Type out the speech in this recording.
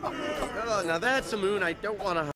Oh, now that's a moon I don't want to